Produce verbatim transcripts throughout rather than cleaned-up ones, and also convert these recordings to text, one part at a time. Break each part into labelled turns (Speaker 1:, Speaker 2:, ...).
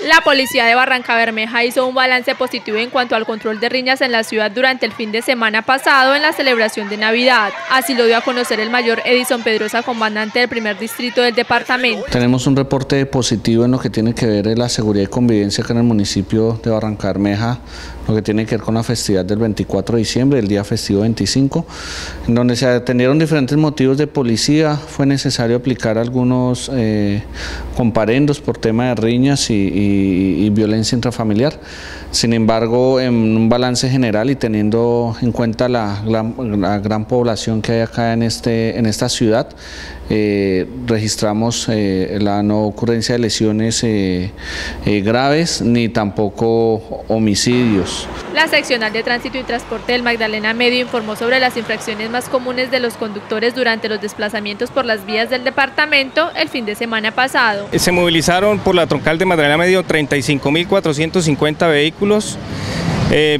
Speaker 1: La policía de Barrancabermeja hizo un balance positivo en cuanto al control de riñas en la ciudad durante el fin de semana pasado en la celebración de Navidad. Así lo dio a conocer el mayor Edison Pedrosa, comandante del primer distrito del departamento.
Speaker 2: Tenemos un reporte positivo en lo que tiene que ver la seguridad y convivencia acá en el municipio de Barrancabermeja, lo que tiene que ver con la festividad del veinticuatro de diciembre, el día festivo veinticinco, en donde se atendieron diferentes motivos de policía. Fue necesario aplicar algunos eh, comparendos por tema de riñas y, y y violencia intrafamiliar. Sin embargo, en un balance general y teniendo en cuenta la, la, la gran población que hay acá en, este, en esta ciudad, eh, registramos eh, la no ocurrencia de lesiones eh, eh, graves ni tampoco homicidios.
Speaker 1: La seccional de Tránsito y Transporte del Magdalena Medio informó sobre las infracciones más comunes de los conductores durante los desplazamientos por las vías del departamento el fin de semana pasado.
Speaker 3: Se movilizaron por la troncal de Magdalena Medio treinta y cinco mil cuatrocientos cincuenta vehículos, eh,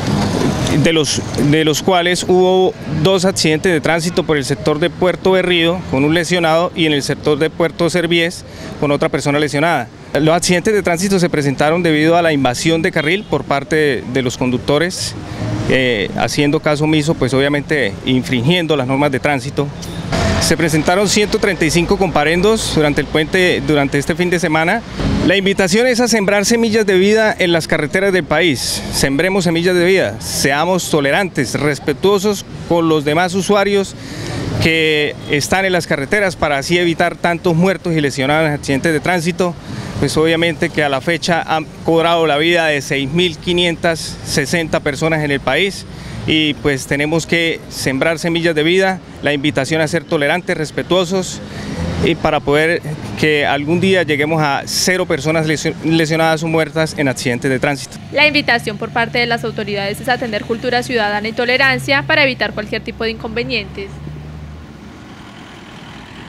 Speaker 3: de los, de los cuales hubo dos accidentes de tránsito por el sector de Puerto Berrío con un lesionado y en el sector de Puerto Serviés con otra persona lesionada. Los accidentes de tránsito se presentaron debido a la invasión de carril por parte de, de los conductores, eh, haciendo caso omiso, pues obviamente infringiendo las normas de tránsito. Se presentaron ciento treinta y cinco comparendos durante el puente, durante este fin de semana. La invitación es a sembrar semillas de vida en las carreteras del país. Sembremos semillas de vida, seamos tolerantes, respetuosos con los demás usuarios que están en las carreteras para así evitar tantos muertos y lesionados en accidentes de tránsito. Pues obviamente que a la fecha han cobrado la vida de seis mil quinientas sesenta personas en el país. Y pues tenemos que sembrar semillas de vida, la invitación a ser tolerantes, respetuosos, y para poder que algún día lleguemos a cero personas lesionadas o muertas en accidentes de tránsito.
Speaker 1: La invitación por parte de las autoridades es atender cultura ciudadana y tolerancia para evitar cualquier tipo de inconvenientes.